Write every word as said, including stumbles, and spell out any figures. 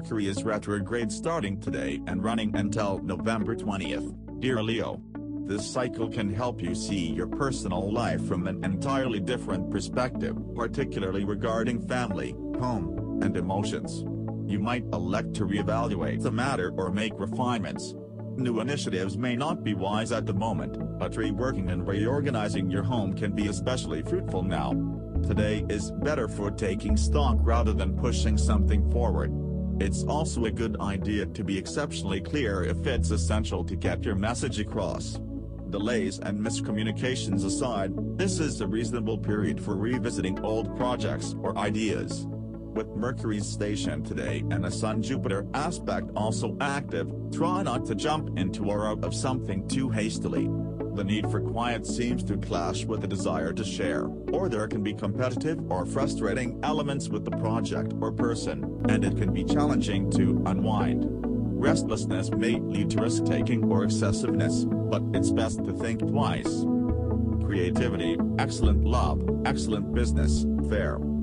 Mercury is retrograde starting today and running until November twentieth, dear Leo. This cycle can help you see your personal life from an entirely different perspective, particularly regarding family, home, and emotions. You might elect to reevaluate the matter or make refinements. New initiatives may not be wise at the moment, but reworking and reorganizing your home can be especially fruitful now. Today is better for taking stock rather than pushing something forward. It's also a good idea to be exceptionally clear if it's essential to get your message across. Delays and miscommunications aside, this is a reasonable period for revisiting old projects or ideas. With Mercury's station today and a Sun-Jupiter aspect also active, try not to jump into or out of something too hastily. The need for quiet seems to clash with the desire to share, or there can be competitive or frustrating elements with the project or person, and it can be challenging to unwind. Restlessness may lead to risk-taking or excessiveness, but it's best to think twice. Creativity, excellent love, excellent business, fair.